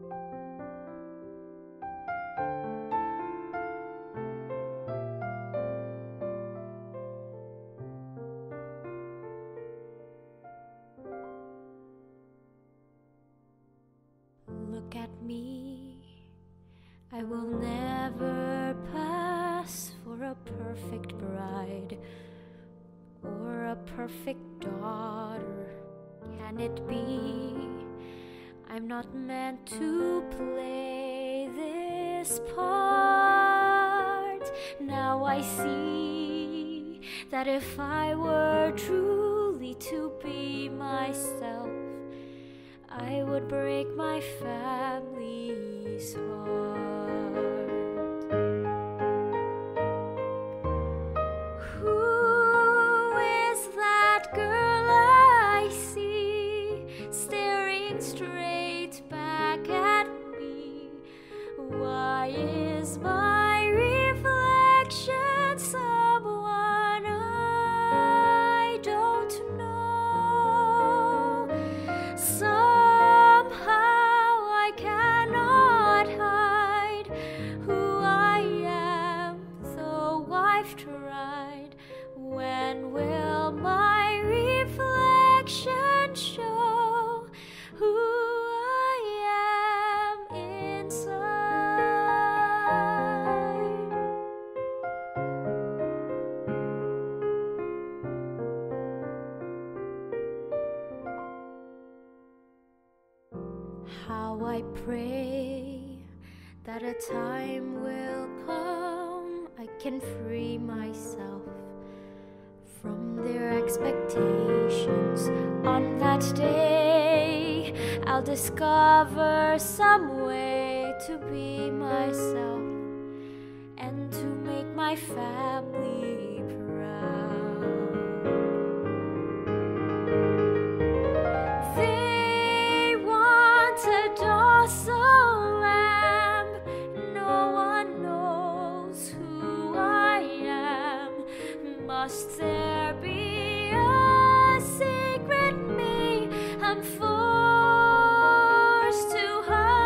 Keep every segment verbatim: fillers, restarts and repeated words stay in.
Look at me, I will never pass for a perfect bride or a perfect daughter. Can it be I'm not meant to play this part? Now I see that if I were truly to be myself, I would break my family's heart. Who is that girl I see staring straight back at me? Why is my reflection someone I don't know? So when will my reflection show who I am inside? How I pray that a time will come I can free myself from their expectations. On that day, I'll discover some way to be myself and to make my family proud. They want a docile lamb. No one knows who I am. Must there be a secret me I'm forced to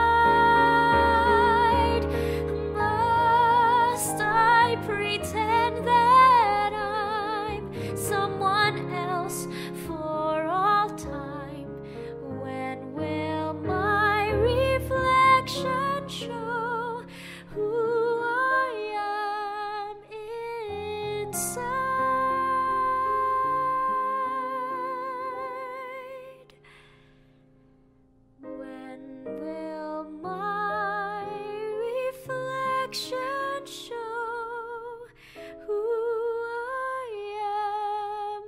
hide? Must I pretend that I'm someone else for all time? When will my reflection show who I am inside? Show who I am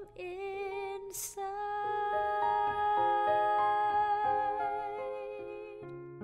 inside.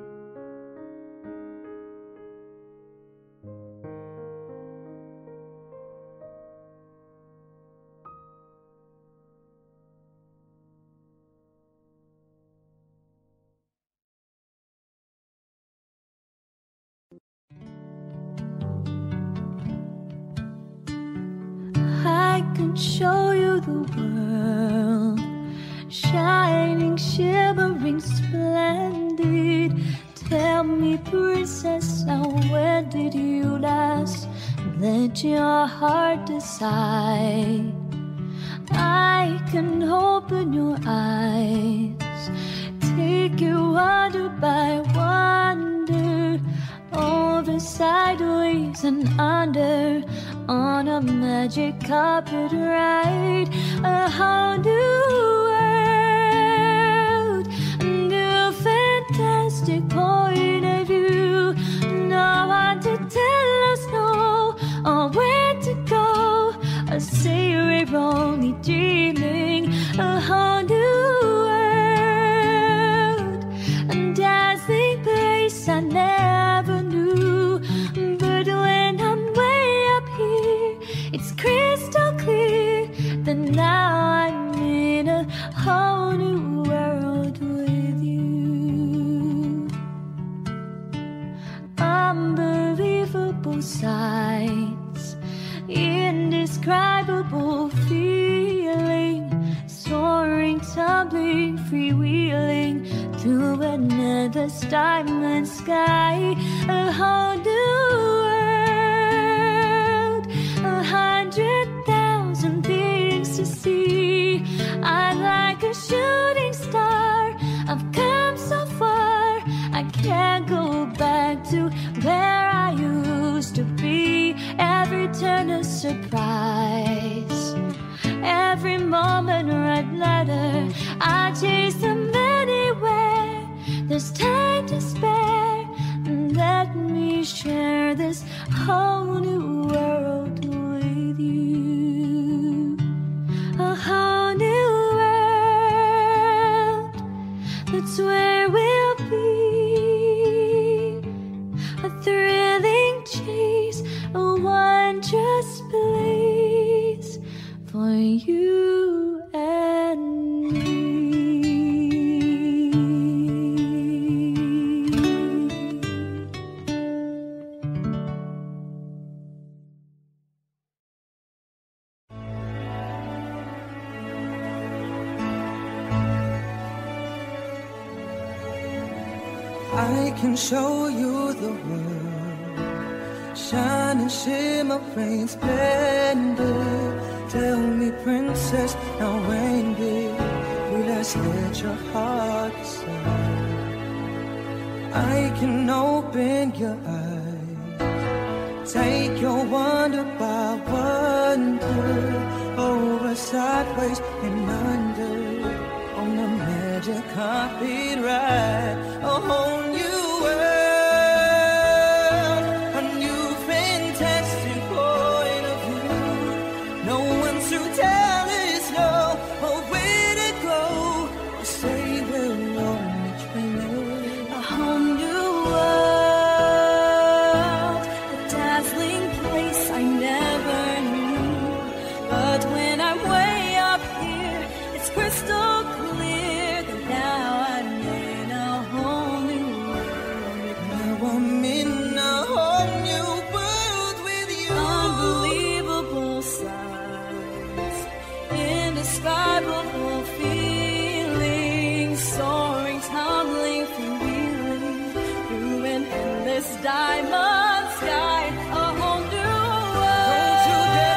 I can show you the world, shining, shimmering, splendid. Tell me, princess, now where did you last let your heart decide? I can open your eyes, take you wonder by wonder, over, sideways, and under, on a magic carpet ride. A whole new world, a new fantastic point of view. No one to tell us no, or where to go. I say we're only dreaming. A whole new world, a dazzling place I never knew. But when I'm way up here, it's crystal clear that now I'm in a whole new world with you. Unbelievable sights, indescribable feeling, soaring, tumbling, freewheeling through an endless diamond sky, a whole new world, a hundred thousand things to see. I'm like a shooting star, I've come so far, I can't go back to where I used to be. Every turn a surprise, every moment a red letter. I chase them anywhere, there's time to spare. Let me share this whole new world with you. A whole new world, that's where we'll be. A thrilling chase, a wondrous place for you and me. I can show you the world, shining, shimmer, rain, splendor. Tell me, princess, now when did you last let your heart decide? I can open your eyes, take your wonder by wonder, over, sideways, and under, on the magic carpet ride. A whole new world, a new fantastic point of view. No one to tell us no, or where to go, or say we're only dreaming. A whole new world, a dazzling place I never knew. But when I'm way up here, it's crystal clear that now I'm in a whole new world. Now I'm in a whole new world with you. Unbelievable sights, indescribable feelings, soaring, tumbling, freewheeling through an endless diamond sky. A whole new world,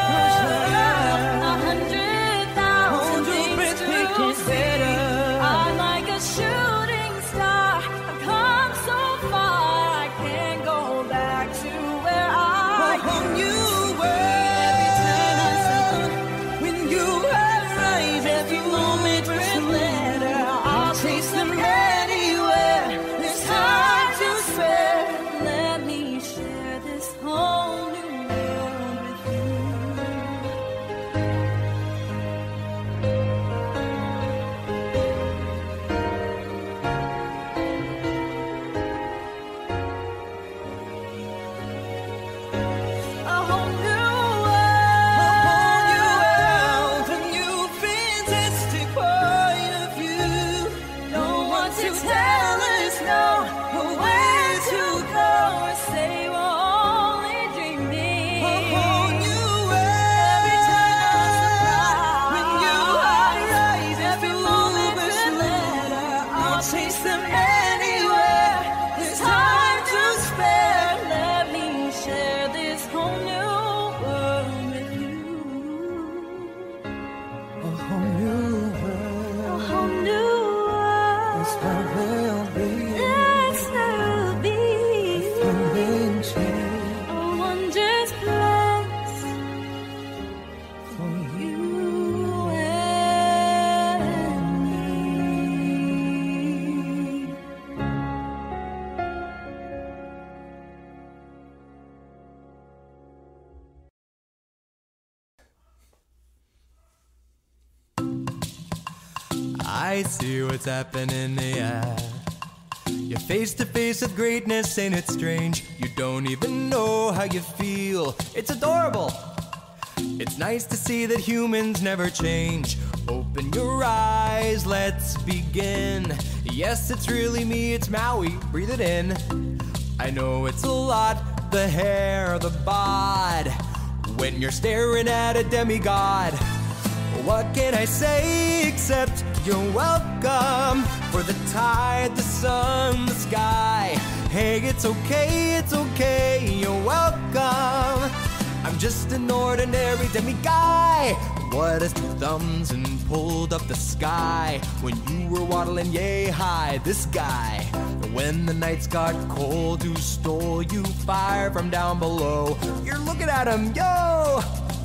a hundred thousand things to see. I'm like a shooting star, I've come so far, I can't go back to where I A whole new every turn I world, when you arrive, every moment red with letter, I'll chase them anywhere. There's time to spare. let me share this whole new world with you. A whole new world, A new fantastic point of view. no one to tell us no, or where to go, or say we're only dreaming. A whole new Every time I'm world, when you surprised, arrive, every every moment moment with letter, I'll chase them anywhere. There's time to spare. spare. Let me share this whole new world with you. A whole new A world, whole new that's world. where we'll be. This will be Thrilling chase a wondrous place for you. you and me. I see what's happening in the air. You're face to face with greatness, ain't it strange? You don't even know how you feel. It's adorable. It's nice to see that humans never change. Open your eyes, let's begin. Yes, it's really me, it's Maui, breathe it in. I know it's a lot, the hair, the bod. When you're staring at a demigod, what can I say except you're welcome? For the tide, the sun, the sky. Hey, it's okay, it's okay, you're welcome. I'm just an ordinary demi-guy. What has two thumbs and pulled up the sky? When you were waddling yay high, this guy. When the nights got cold, who stole you fire from down below? You're looking at him, yo!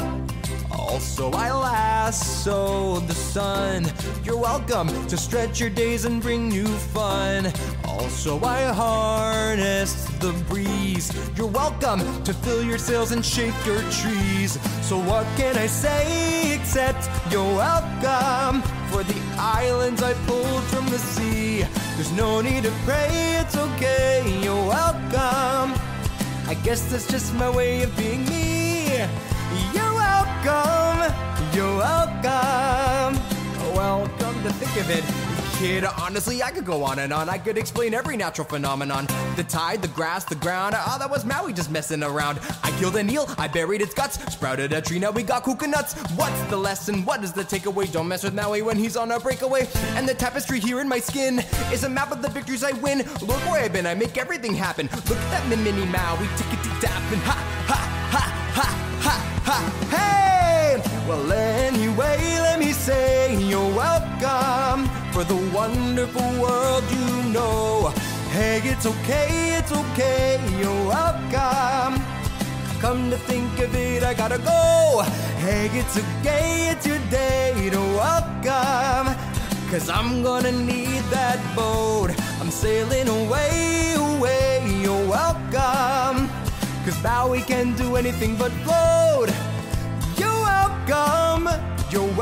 Also, I lassoed the sun. You're welcome to stretch your days and bring you fun. Also, I harnessed the breeze. You're welcome to fill your sails and shake your trees. So what can I say except you're welcome? For the islands I pulled from the sea. There's no need to pray, it's okay, you're welcome. I guess that's just my way of being me. You're welcome, you're welcome. Well, come to think of it, kid, honestly, I could go on and on. I could explain every natural phenomenon. The tide, the grass, the ground. Oh, that was Maui just messing around. I killed an eel, I buried its guts, sprouted a tree, now we got coconuts. What's the lesson? What is the takeaway? Don't mess with Maui when he's on a breakaway. And the tapestry here in my skin is a map of the victories I win. Look where I've been, I make everything happen. Look at that mini Maui, tickety-tap, and ha, ha, ha, ha, ha, ha, hey! Well, anyway, let me say you're welcome for the wonderful world you know. Hey, it's okay, it's okay, you're welcome. Come to think of it, I gotta go. Hey, it's okay, it's your day, you're welcome. Cause I'm gonna need that boat. I'm sailing away, away, you're welcome. Cause Maui can't do anything but float. You're welcome, you're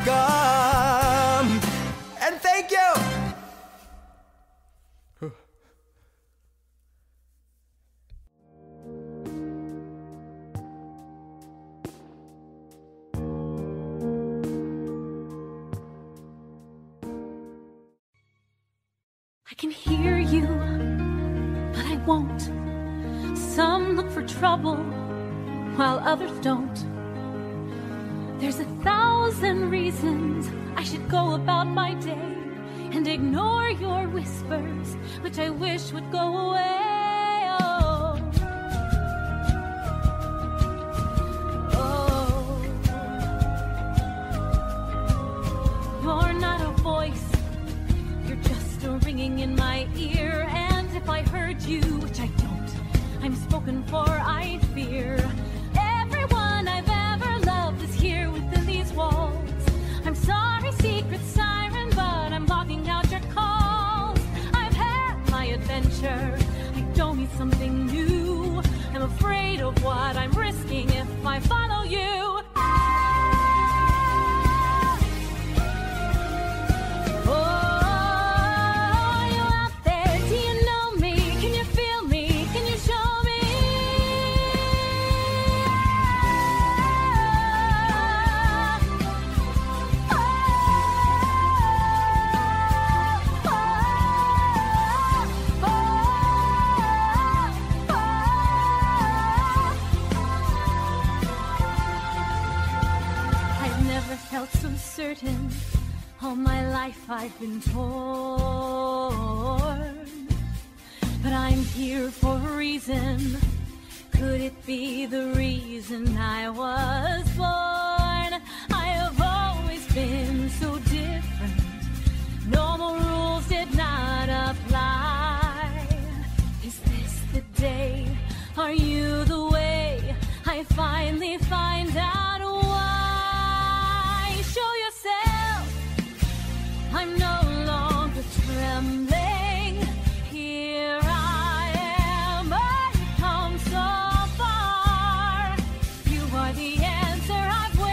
welcome. And thank you! I can hear you, but I won't. Some look for trouble, while others don't. There's a thousand reasons I should go about my day and ignore your whispers, which I wish would go away. Oh, oh. You're not a voice, you're just a ringing in my ear. And if I heard you, which I don't, I'm spoken for, I fear. Everyone I've ever loved is here within these walls. I'm sorry, secret siren, but I'm blocking out your calls. I've had my adventure, I don't need something new. I'm afraid of what I'm risking if I follow you. Felt so certain, all my life I've been torn. But I'm here for a reason. Could it be the reason I was born? I have always been so different. Normal rules did not apply. Is this the day? Are you the way? I finally find out why. Show yourself, I'm no longer trembling. Here I am, I've come so far. You are the answer I've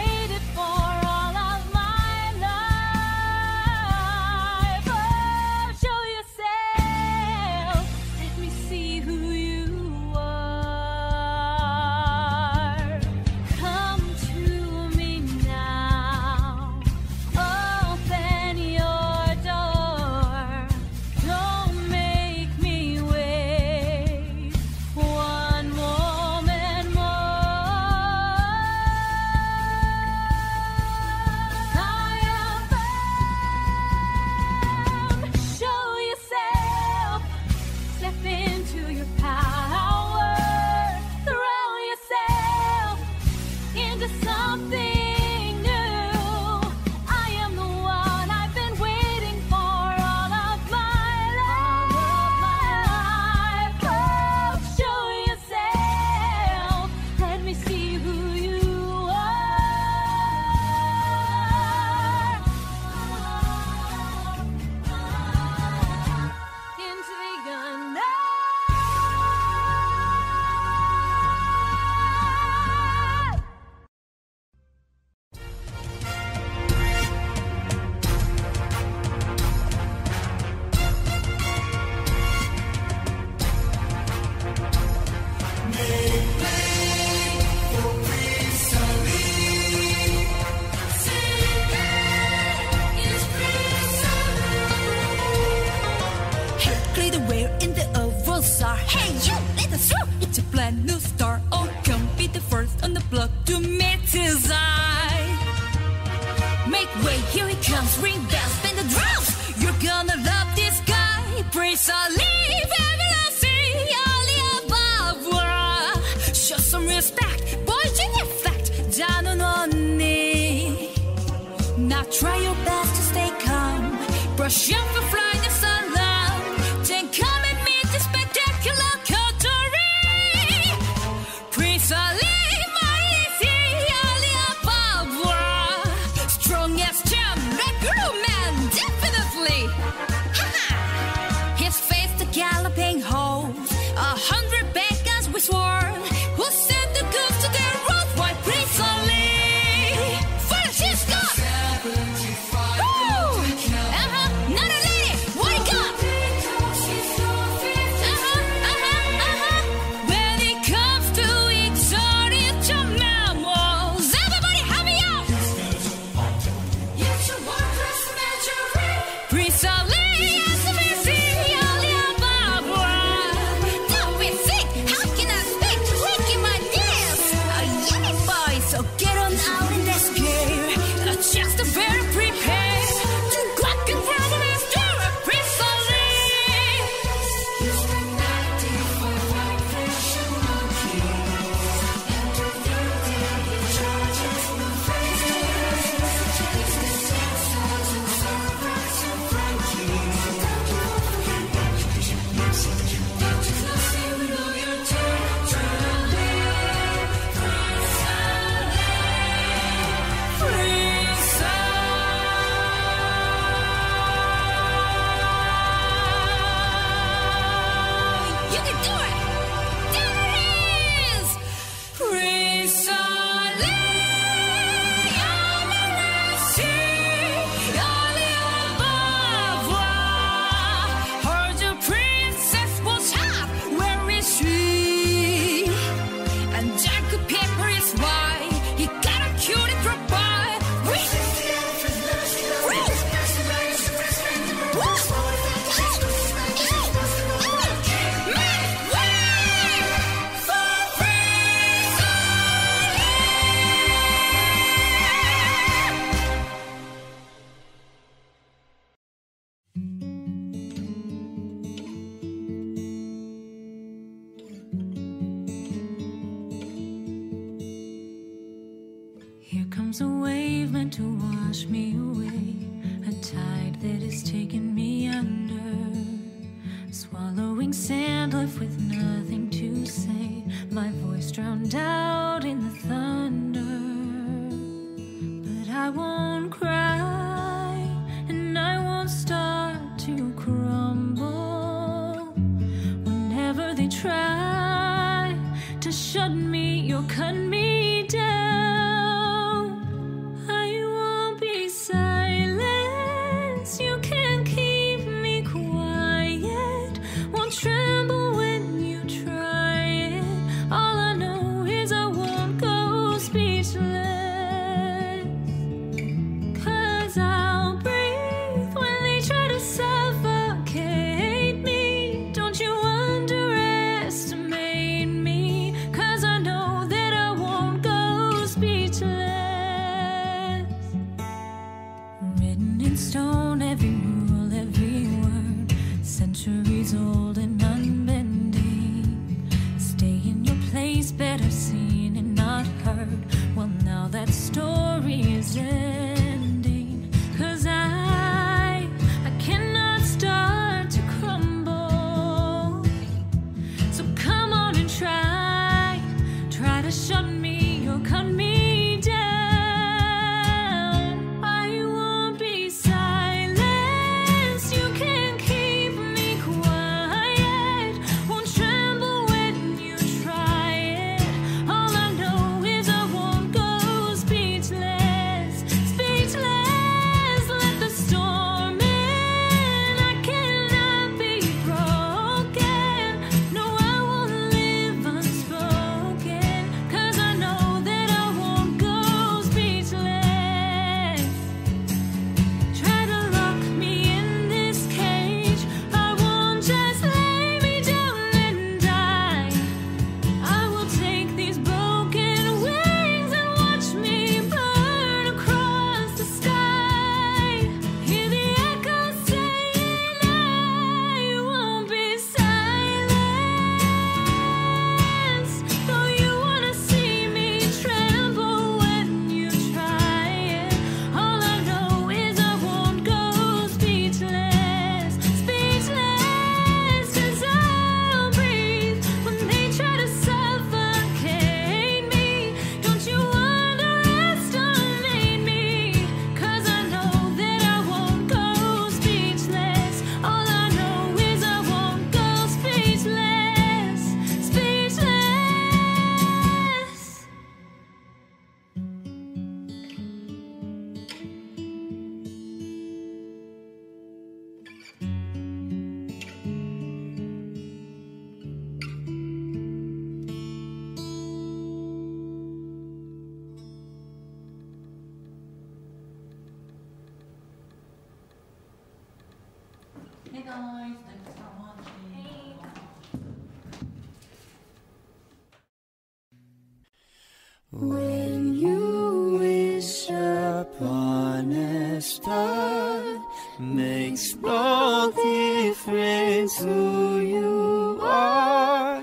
When you wish upon a star, makes no difference who you are.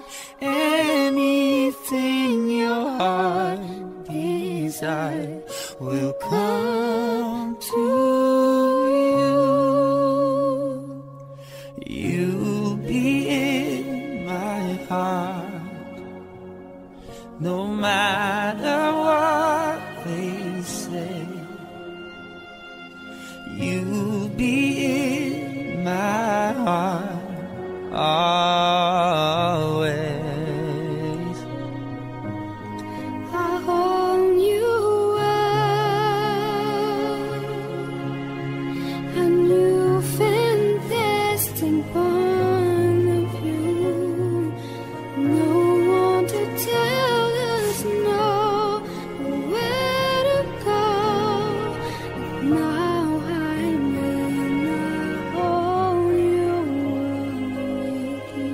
Anything your heart desires will come to you. You'll be in my heart, no matter what they say. You'll be in my heart always. I hold you up, a new fantastic point of view. No one to tell us no where to go. Now I may not hold you with you.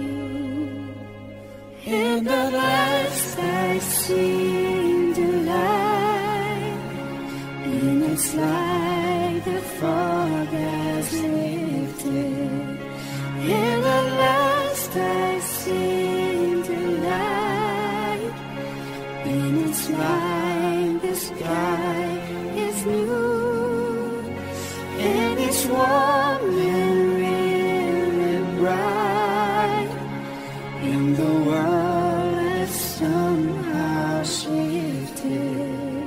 And at last I see the light, and it's like the fog has lifted. And at last I see the light, and it's like the sky is new, and it's warm and really bright, and the world has somehow shifted.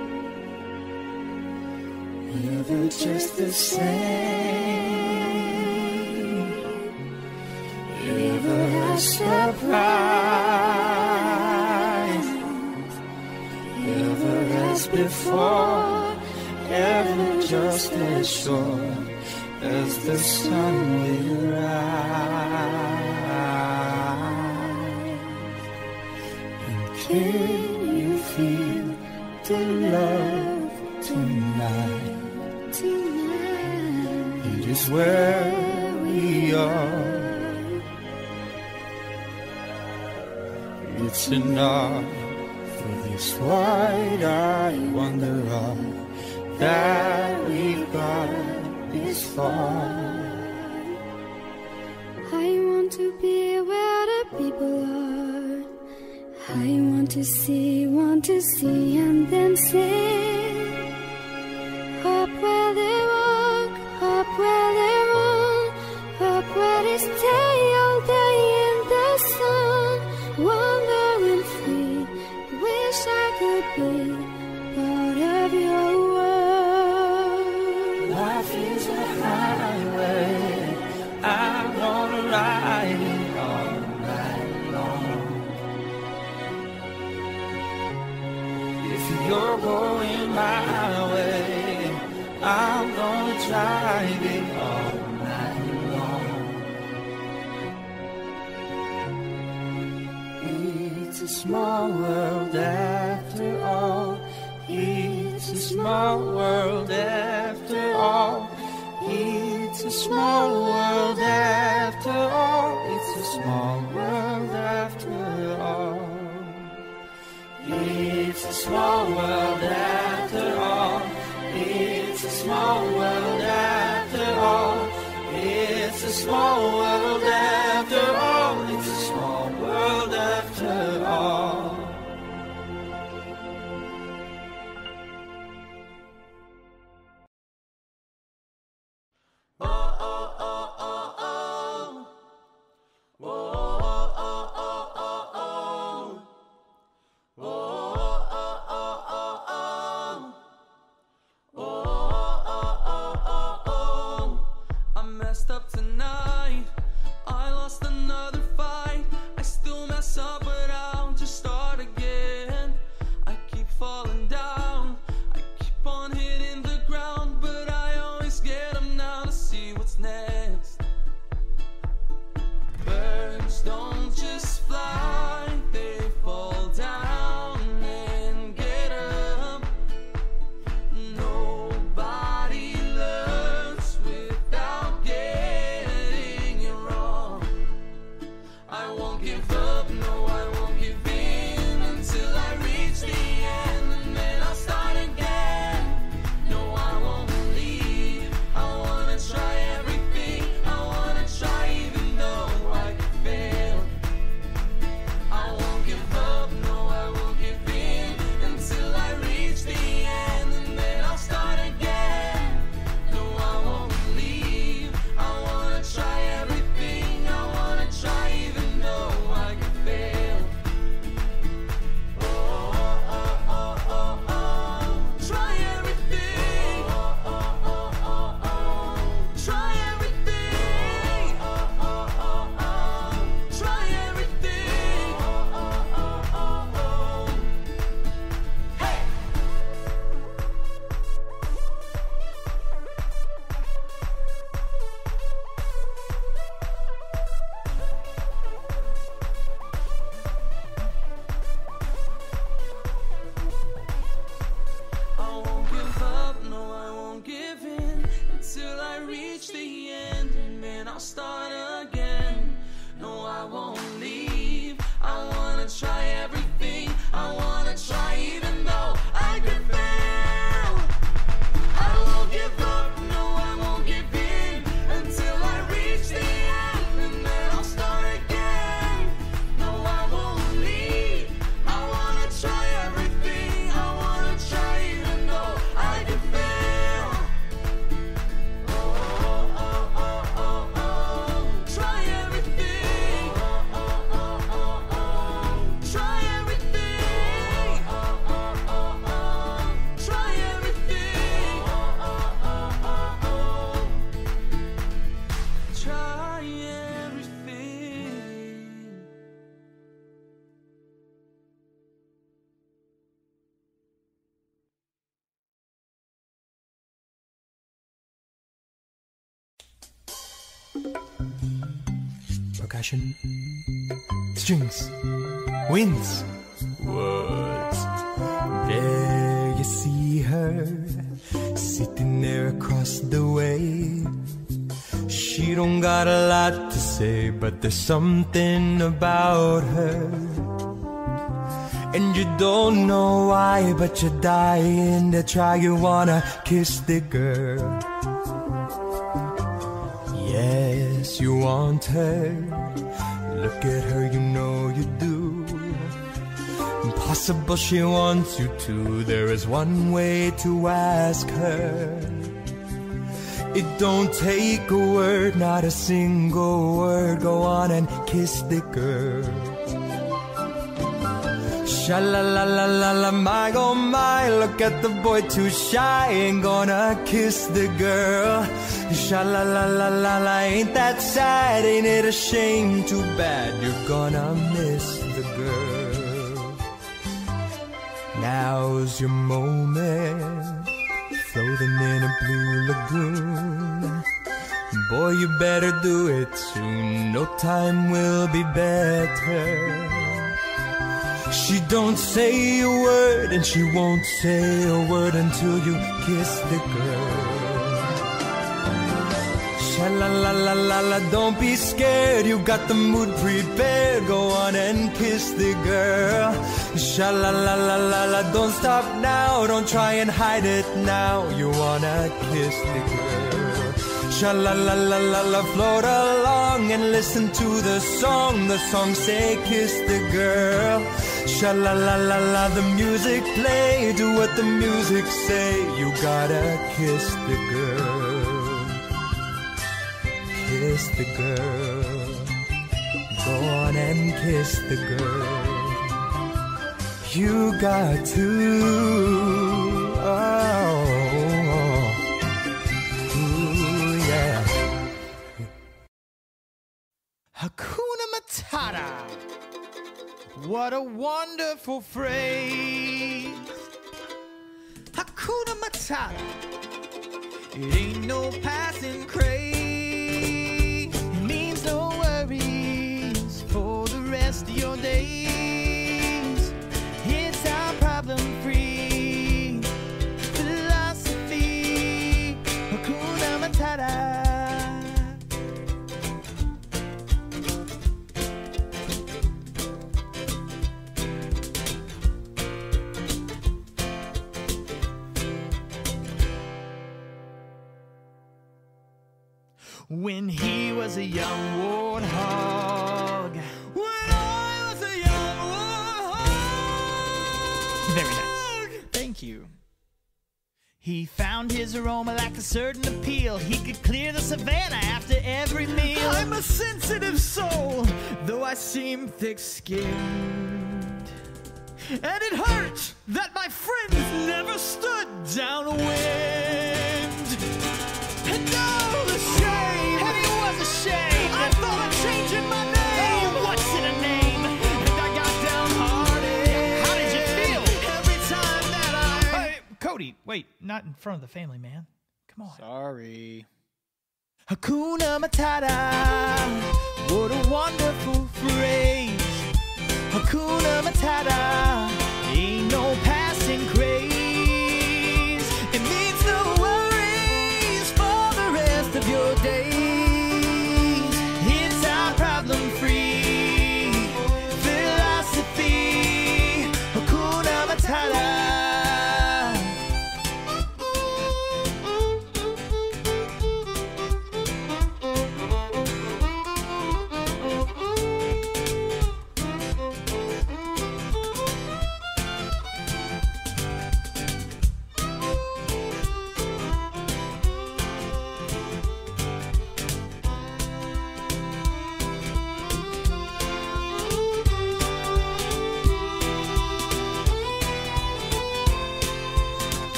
Never just the same, ever a surprise, ever as before, ever just as sure as the sun will rise. And can you feel the love tonight? Tonight, It is where we are. It's enough for this wide-eyed wanderer that we've got this far. I want to be where the people are. I want to see, want to see, and then sing. Up where they walk, up where they run, up where they stay all day in the sun. Wandering free, wish I could be part of your world. Life is a highway, I'm gonna ride it all night long. If you're going my way, I'm gonna drive it all night long. It's a small world after all. It's a small world after all. It's a small world after all. It's a small world after all. It's a small world after all. It's a small world after all. It's a small world after all. It's a small world after all. Up tonight, I lost another fight. I still mess up, but I'll just start again. I keep falling down, I keep on hitting the ground, but I always get up now to see what's next. Burns percussion, strings, winds, words. There you see her, sitting there across the way. She don't got a lot to say, but there's something about her. And you don't know why, but you're dying to try. You wanna kiss the girl. Yes, you want her. Look at her, you know you do. Impossible she wants you to. There is one way to ask her. It don't take a word, not a single word. Go on and kiss the girl. Sha la la la la la, my oh my, look at the boy too shy, ain't gonna kiss the girl. Sha la la la la la, ain't that sad, ain't it a shame, too bad, you're gonna miss the girl. Now's your moment, floating in a blue lagoon. Boy, you better do it soon, no time will be better. She don't say a word, and she won't say a word until you kiss the girl. Sha la la la la la, don't be scared, you got the mood prepared. Go on and kiss the girl. Sha la la la la la, don't stop now, don't try and hide it now. You wanna kiss the girl. Sha la la la la la, float along and listen to the song. The song say kiss the girl. Sha la la la la, the music play, do what the music say. You gotta kiss the girl. Kiss the girl. Go on and kiss the girl. You got to. Oh. Hakuna Matata. What a wonderful phrase. Hakuna Matata. It ain't no passing craze. It means no worries for the rest of your days. It's our problem-free philosophy. Hakuna Matata. When he was a young warthog. When I was a young warthog. Very nice. Thank you. He found his aroma like a certain appeal. He could clear the savannah after every meal. I'm a sensitive soul, though I seem thick-skinned. And it hurt that my friends never stood downwind. And oh, the shame! And it was a shame! I thought of changing my name! Oh, what's in a name? And I got downhearted. How did you feel? Every time that I... Hey, Cody, wait, not in front of the family, man. Come on. Sorry. Hakuna Matata. What a wonderful phrase. Hakuna Matata. Ain't no passing craze. It means no worries for the rest of your days. It's our problem-free philosophy. Hakuna Matata.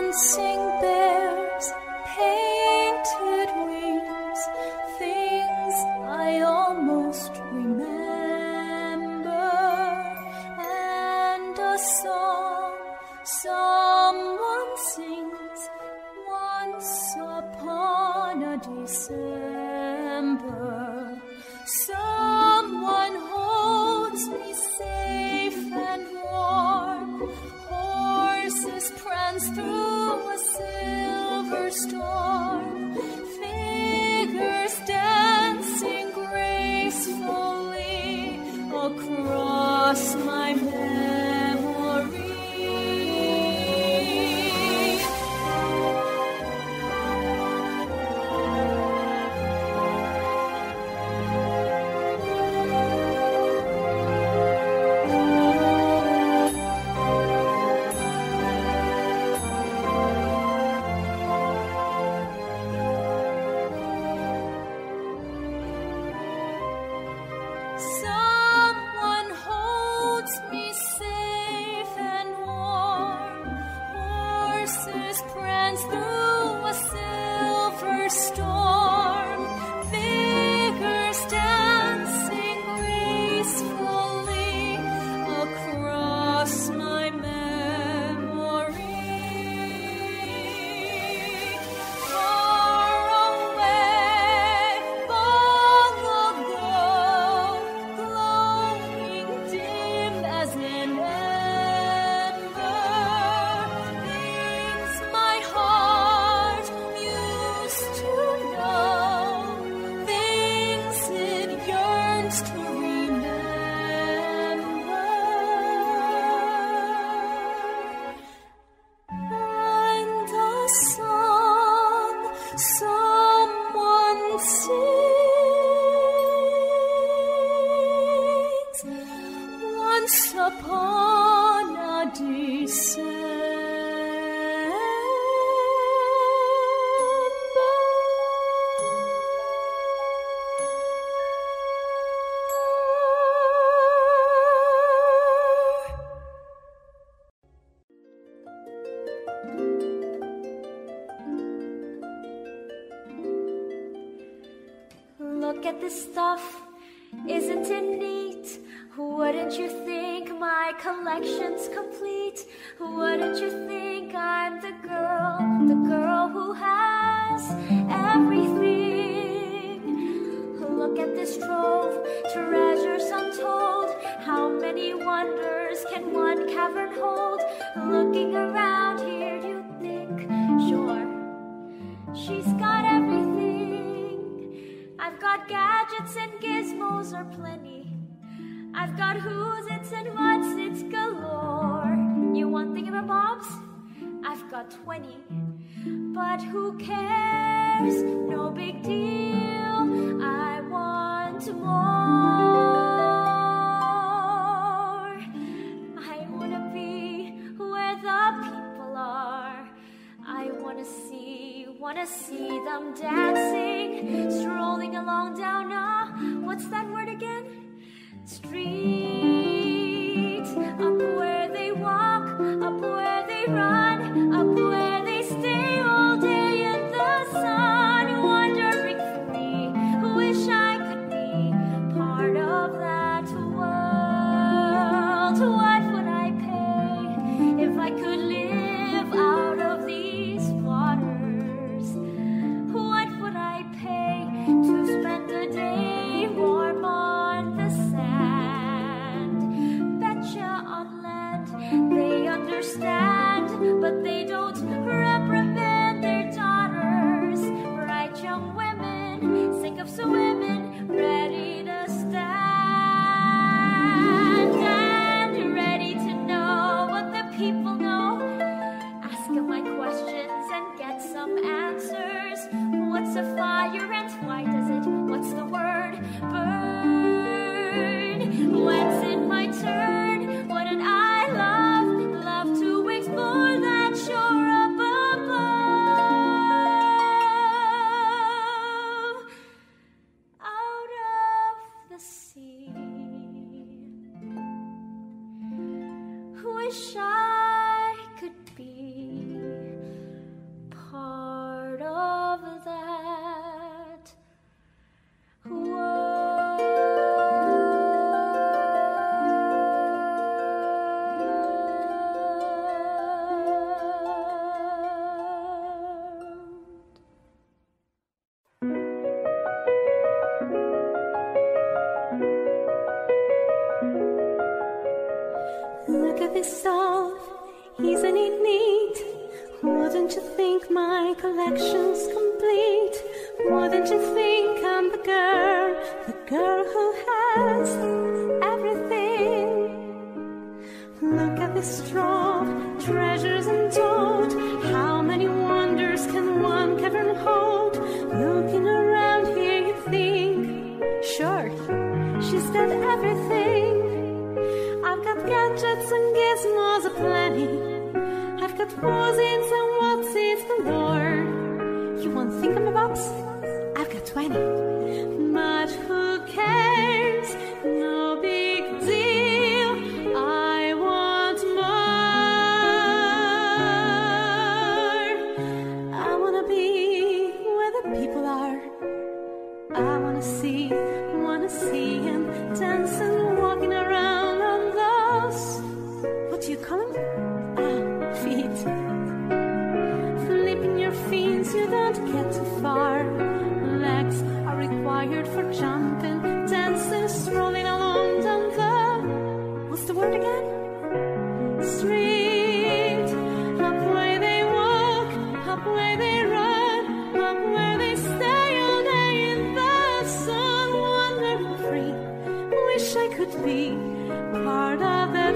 Racing bears, painted wings, things I almost remember, and a song someone sings once upon a December. Someone holds me safe and warm. Horses prance through a silver storm. Figures dancing gracefully across my memory. Someone holds me safe and warm. Horses prance through a silver storm. Figures dancing gracefully across my memory. Far away, long ago, glowing dim as an ember, things my heart used to know, things it yearns to remember. And a song someone sings once upon a December. Look at this stuff, isn't it neat? Wouldn't you think my collection's complete? Wouldn't you think I'm the girl, the girl who has everything? Look at this trove, treasures untold. How many wonders can one cavern hold? Looking around here, you think, sure, she's got everything. I've got gadgets and gizmos are plenty. I've got who's its and what's its galore. You want thingamabobs? I've got twenty. But who cares? No big deal. I want more. I wanna be where the people are. I wanna see, wanna see them dancing, strolling along down a, what's that word again? Street. Up where they walk, up where they run, up where they stay all day in the sun, wandering free. Wish I could be part of that world. What would I pay if I could live out of these waters? What would I pay to spend a day warm on the sand? Betcha on land they understand, but they don't reprimand their daughters. Bright young women, sick of swimming, ready to stand and ready to know what the people know. Ask them my questions and get some answers. What's a fire and why does it? What's the word? Burn. When's it my turn? Wouldn't I love, love to explore that shore up above, out of the sea? Wish I could be at this stuff, isn't it neat? Wouldn't you think my collection's complete? Wouldn't you think I'm the girl, the girl who has everything? Look at this trove, treasures untold. How many wonders can one cavern hold? Looking around here you think, sure, she's got everything. I've got gadgets and gizmos aplenty. I've got posins and what's-its galore. You want thingamabobs? I've got twenty. But who cares? No big deal. I want more. I wanna be where the people are. I wanna see, wanna see him dancing, walking around on those, what do you call them? Ah, feet. Flipping your fins, you don't get too far. Legs are required for jumping, dancing, strolling along down the, what's the word again? Street. Up where they walk, up where they run, up where they stay all day in the sun, wandering free. Wish I could be part of that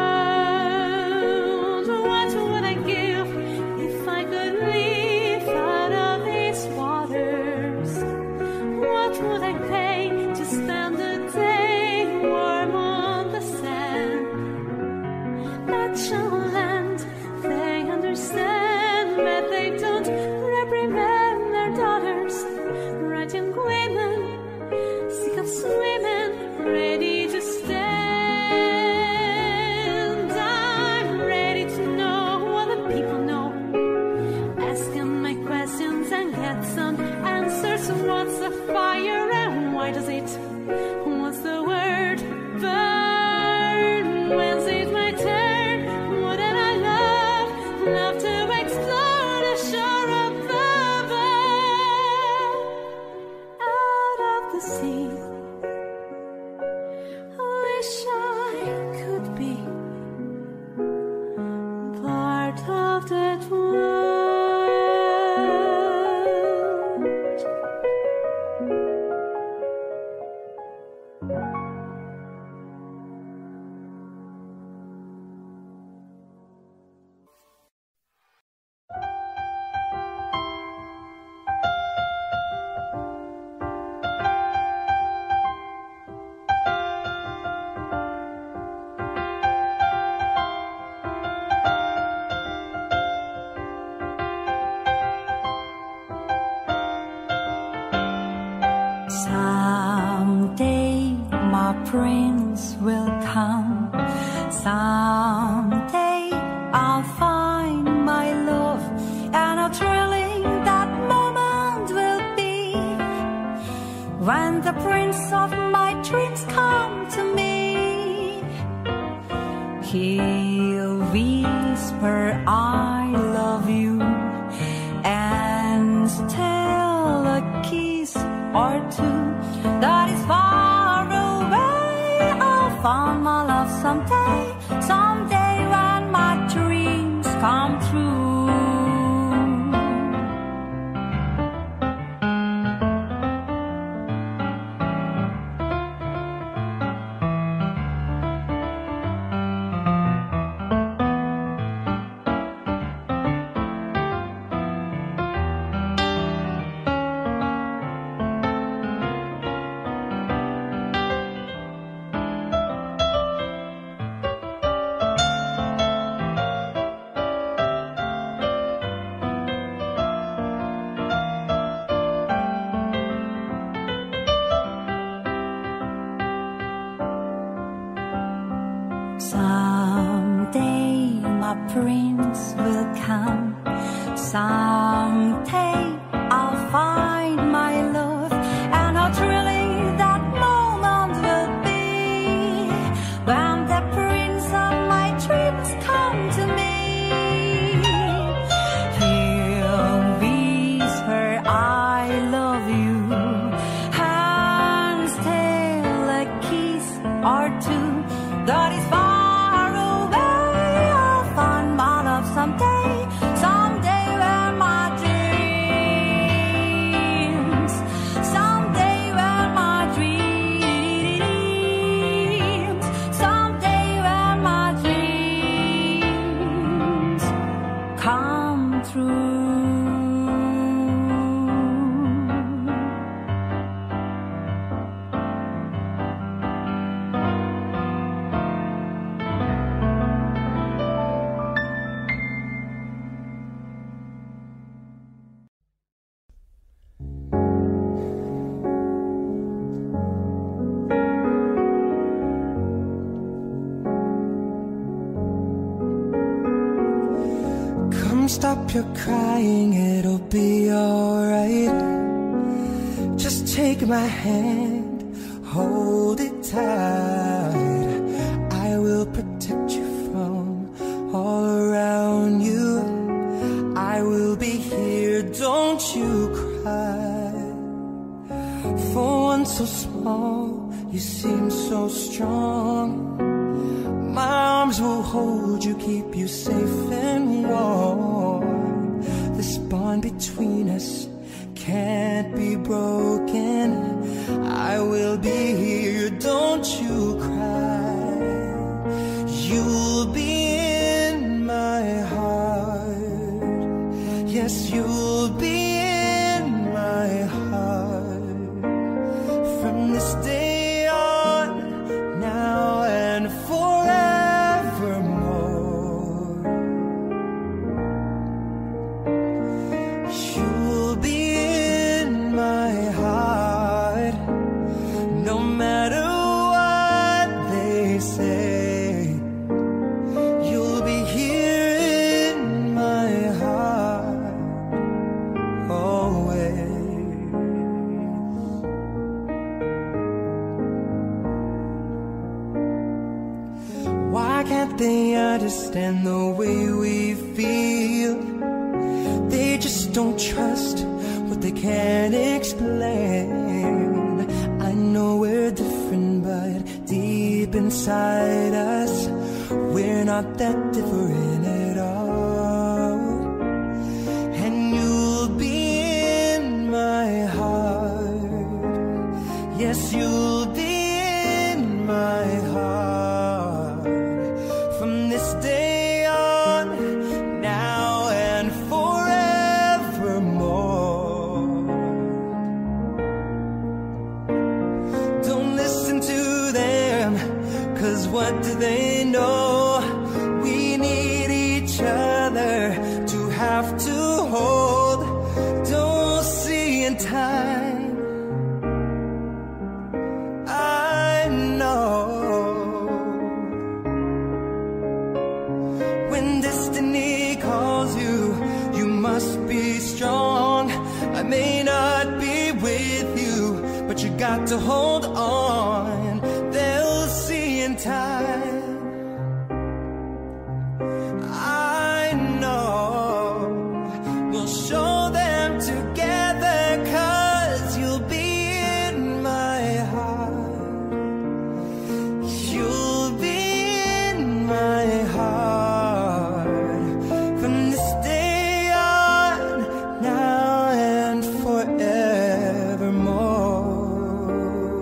world. What would I give if I could live out of these waters? What would I pay to spend a day warm on the sand? That shall land, they understand, but they don't reprimand their daughters. Right young women, sick of swimming, ready to stand. I'm ready to know what the people know. Ask them my questions and get some answers. What's a fire and why does it? What's the word? Burn. When's it my turn? Wouldn't I love, love to explore the shore above, out of the sea? Wish I could be part of that world. Someday my prince will come. Someday I'll find my love, and how thrilling that moment will be when the prince of my dreams come to me. He'll whisper, I love you, and steal a kiss or two that is far away. I'll find my love someday, someday when my dreams come true. Someday my prince will come. Someday I'll find my love, and how thrilling that moment will be when the prince of my dreams come to me. He'll whisper, I love you, and steal a kiss or two that is far away. Come stop your crying, it'll be alright. Just take my hand, hold it tight. I will protect you from all around you. I will be here, don't you cry. For one so small, you seem so strong. My arms will hold you, keep you safe and warm. This bond between us can't be broken. I will be here, don't you cry. You'll be in my heart. Yes, you'll be in my heart. From this day on, now and forevermore. You'll be in my heart, no matter what they say. You'll be here in my heart, always. Why can't they understand the way we feel? They just don't trust what they can't explain. I know we're different, but deep inside us, we're not that different at all. And you'll be in my heart. Yes, you'll be in my heart. From this day on, now and forevermore. Don't listen to them, 'cause what do they know? We need each other to have to hold. Don't see in time, I know. When destiny calls you, you must be strong. I may not be with you, but you got to hold on. They'll see in time, I know. We'll show them together, 'cause you'll be in my heart. You'll be in my heart. From this day on, now and forevermore.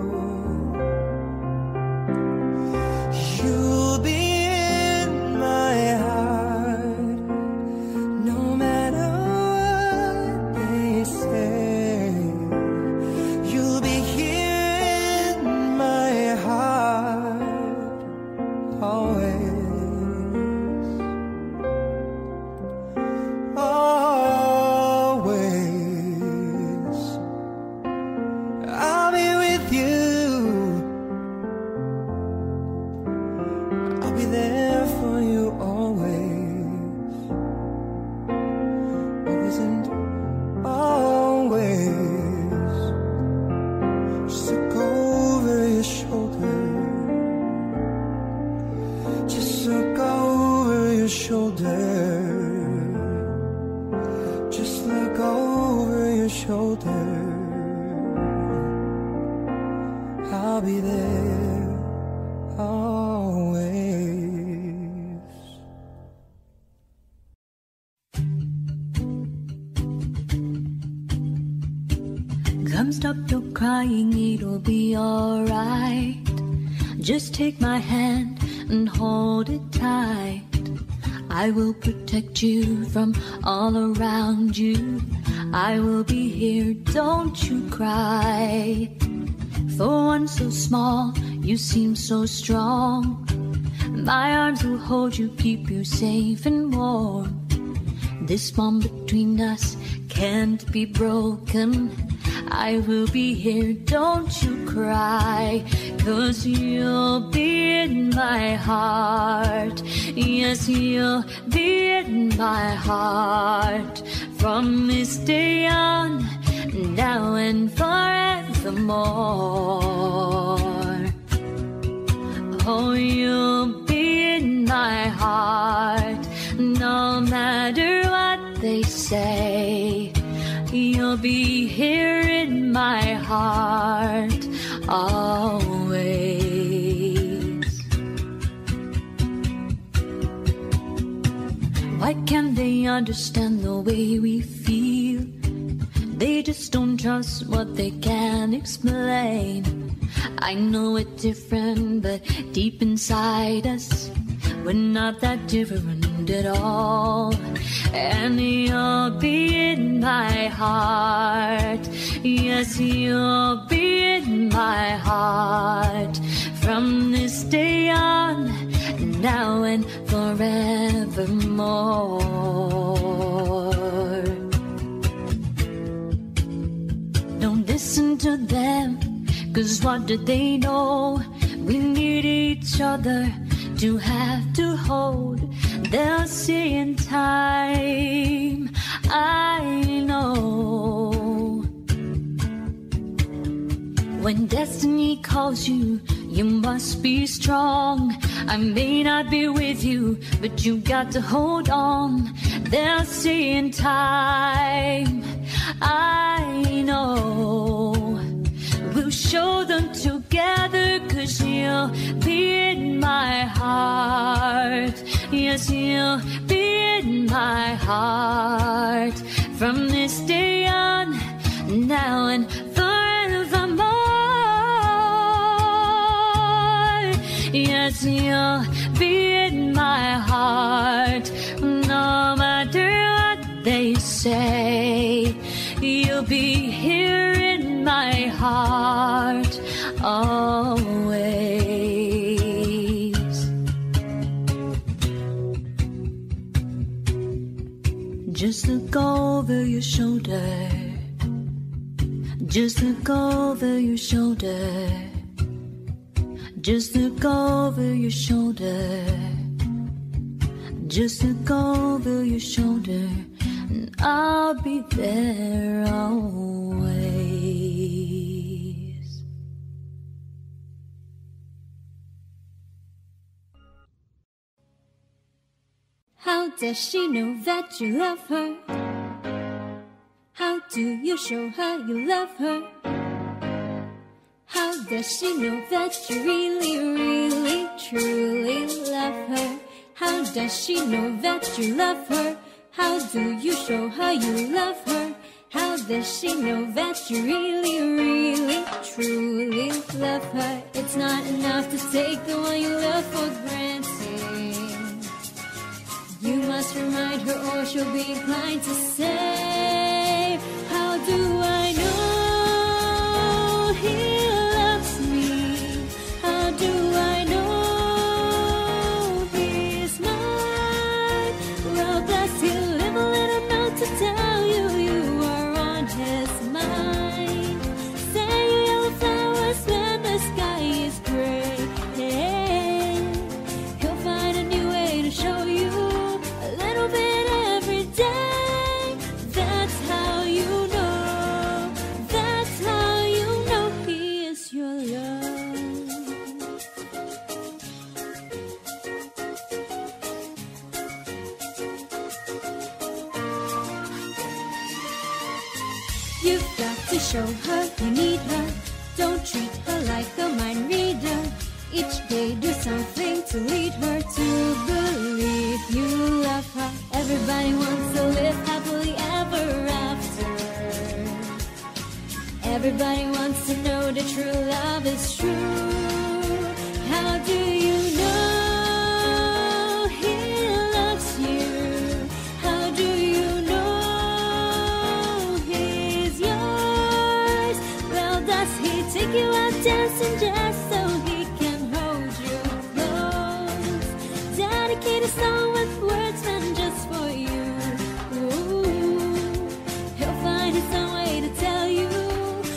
You'll be in my heart, no matter what they say. You'll be here in my heart, always, always. I'll be with you, I'll be there for you always, always and always. Just look over your shoulder, just look over your shoulder, just look over your shoulder. I'll be there always. Come stop your crying, it'll be alright. Just take my hand and hold it tight. I will protect you from all around you. I will be here, don't you cry. For one so small, you seem so strong. My arms will hold you, keep you safe and warm. This bond between us can't be broken. I will be here, don't you cry, 'cause you'll be in my heart. Yes, you'll be in my heart from this day on, now and forevermore. Oh, you'll be in my heart, no matter what they say. You'll be here in my heart always. Why can't they understand the way we feel? They just don't trust what they can't explain. I know it's different, but deep inside us, we're not that different at all. And you'll be in my heart. Yes, you'll be in my heart from this day on, now and forevermore. Don't listen to them, 'cause what do they know? We need each other to have to hold. They'll see in time, I know. When destiny calls you, you must be strong. I may not be with you, but you got to hold on. They'll see in time, I know. We'll show them together, 'cause you'll be in my heart. Yes, you'll be in my heart from this day on, now and forevermore. Yes, you'll be in my heart, no matter what they say. You'll be here in my heart always. Just look over your shoulder. Just look over your shoulder. Just look over your shoulder. Just look over your shoulder, and I'll be there always. How does she know that you love her? How do you show her you love her? How does she know that you really, really, truly love her? How does she know that you love her? How do you show her you love her? How does she know that you really, really, truly love her? It's not enough to take the one you love for granted. You must remind her or she'll be inclined to say, how do I know he loves me? How do I know he's mine? Well, does he leave a little note to tell you you are on his mind? Say yellow flowers when the sky is gray. He'll find a new way to show you a little bit every day. That's how you know. That's how you know he is your love. You've got to show her you need her. Don't treat her like a mind reader. Each day do something to lead her to believe you love her. Everybody wants to live happily ever after. Everybody wants to know that true love is true. How do you know he loves you? How do you know he's yours? Well, does he take you out dancing just so he can hold you close? Dedicate a song with words meant just for you. Ooh, he'll find his own way to tell you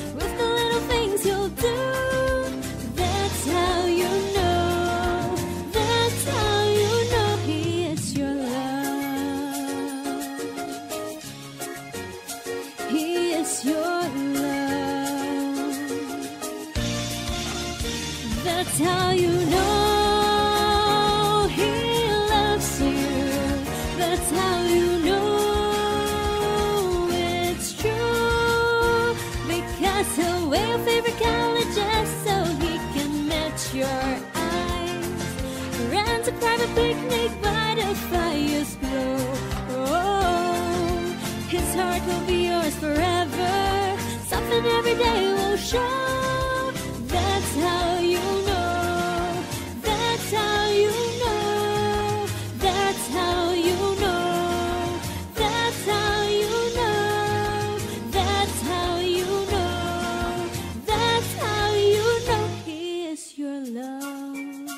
heart will be yours forever. Something every day will show. That's how you know. That's how you know. That's how you know. That's how you know. That's how you know. That's how you know he is your love.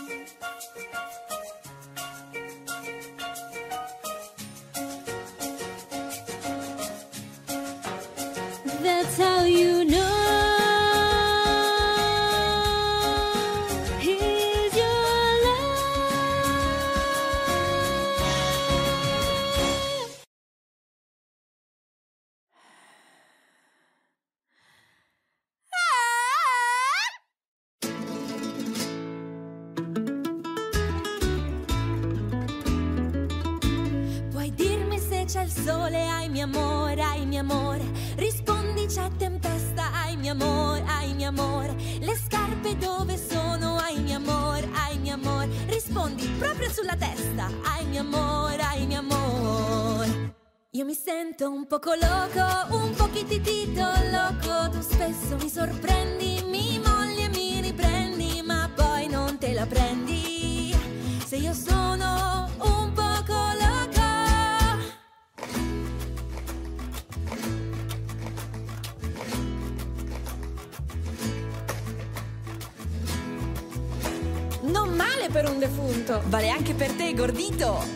That's how you know he's your love. Puoi dirmi se c'è il sole, ai mio amore, ai mio amore. Rispondi c'è tempesta, ai mio amore, ai mio amore. Le scarpe dove sono, ai mio amore, ai mio amore. Rispondi proprio sulla testa, ai mio amore, ai mio amore. Io mi sento un poco loco, un pochititito loco. Tu spesso mi sorprendi, mi molli e mi riprendi, ma poi non te la prendi. Se io sono un poco loco. Non male per un defunto, vale anche per te, gordito.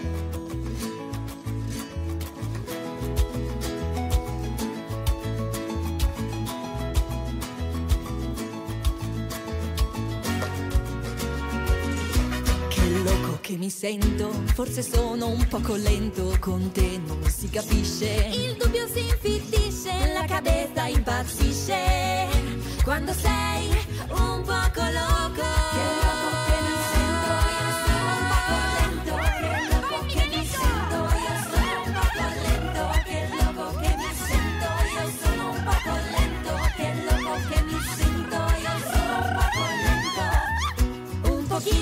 Che loco che mi sento, forse sono un poco lento, con te non si capisce. Il dubbio si infittisce, la cabeza impazzisce. Quando sei un poco loco. Che loco che mi sento, io sono un poco lento. Che loco che mi sento, io sono un poco lento. Che loco che mi sento, io sono un poco lento. Che loco che mi sento, io sono un poco lento. Un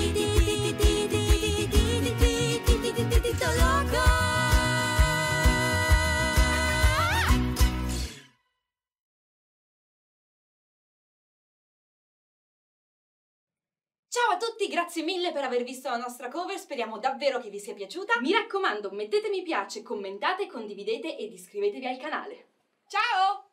pochitititititititititititititititito loco. Ciao a tutti, grazie mille per aver visto la nostra cover, speriamo davvero che vi sia piaciuta. Mi raccomando, mettete mi piace, commentate, condividete ed iscrivetevi al canale. Ciao!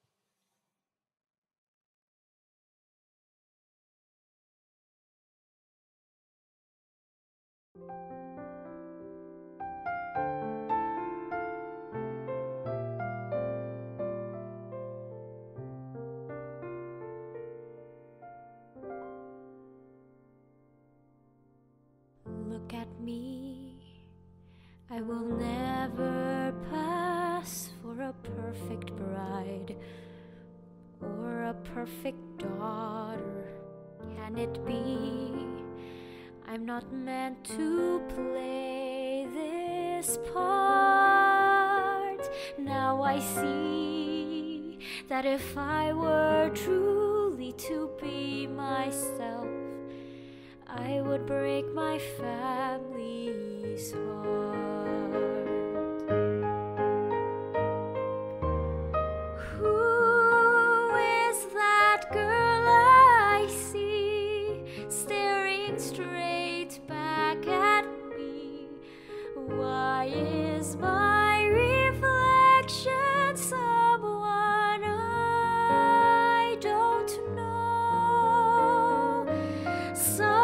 Look at me, I will never pass for a perfect bride or a perfect daughter. Can it be I'm not meant to play this part? Now I see that if I were truly to be myself, I would break my family's heart. Who is that girl I see staring straight back at me? Why is my reflection someone I don't know? So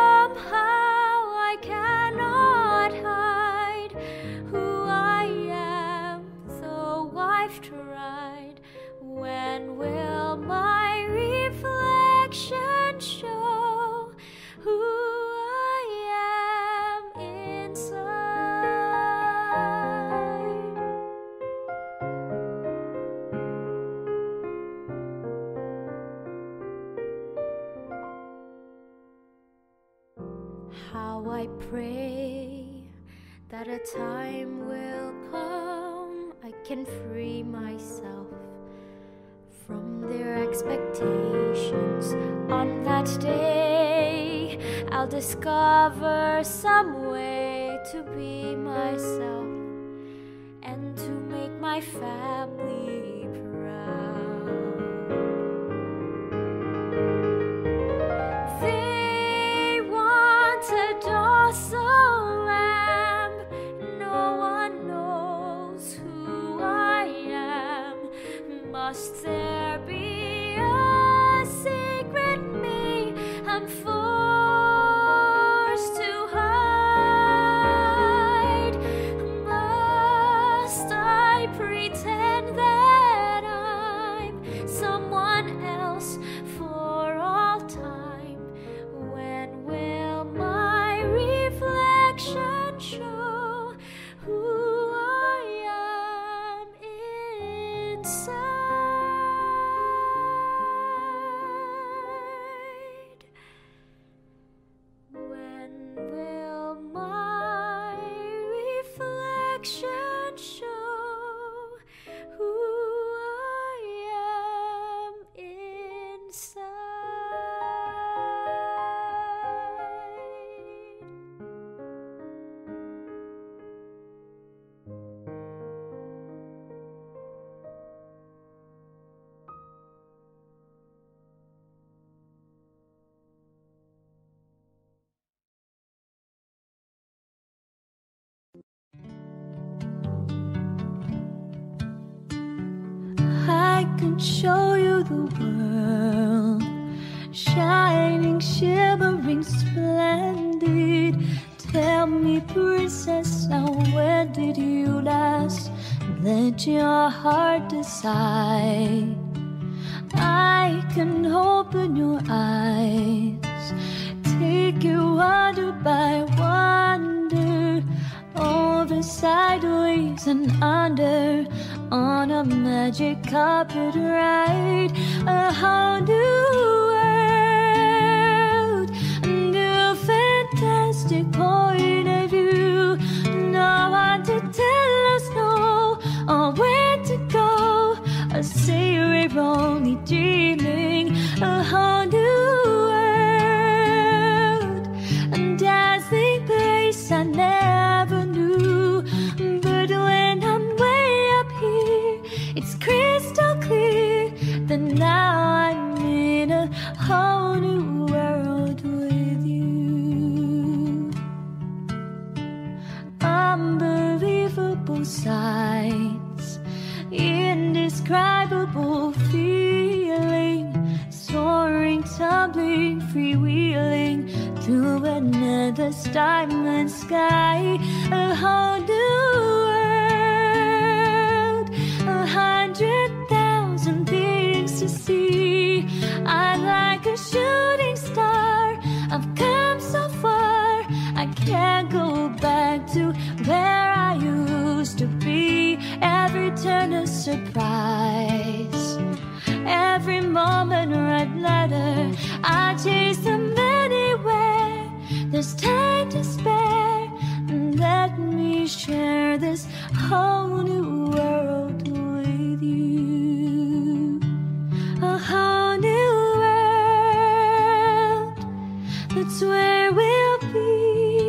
when will my reflection show who I am inside? How I pray that a time will come I can free myself from their expectations. On that day, I'll discover some way to be myself and to make my my family proud. They want a docile lamb. No one knows who I am. Must there be a secret me I'm forced to hide? Must I pretend that I'm someone else for all time? When will my reflection show who I am inside? When will my reflection show who I am inside? I can show you the world, shining, shimmering, splendid. Tell me, princess, now when did you last let your heart decide? I can open your eyes, take you wonder by wonder, over, sideways, and under, on a magic carpet ride. A whole new world, a new fantastic point of view. No one to tell us no, or where to go. I say we're only dreaming. A whole new world, a dazzling place I never knew. But when I'm way up here, it's crystal clear that now I'm in a whole new world with you. Unbelievable sights, indescribable feeling, soaring, tumbling, freewheeling through another starlit sky. A whole new world, a hundred thousand things to see. I'm like a shooting star, I've come so far, I can't go back to where I used to be. Every turn a surprise, every moment a red letter. I chase them anywhere, there's time to spare. Let me share this whole new world with you. A whole new world, that's where we'll be.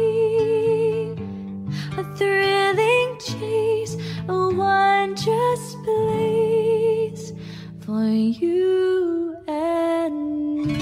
A thrilling chase, a wondrous place for you and me.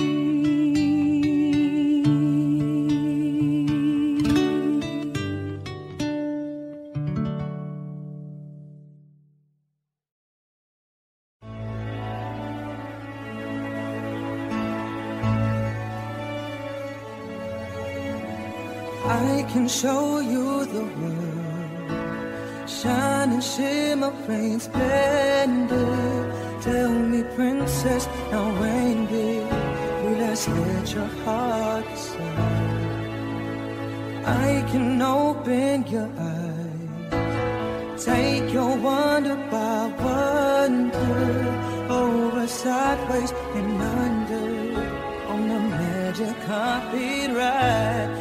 I can show you the world, shining, shimmering, splendid. Tell me, princess, now when did you last let your heart decide? I can open your eyes, take your wonder by wonder, over, sideways, and under, on the magic carpet ride.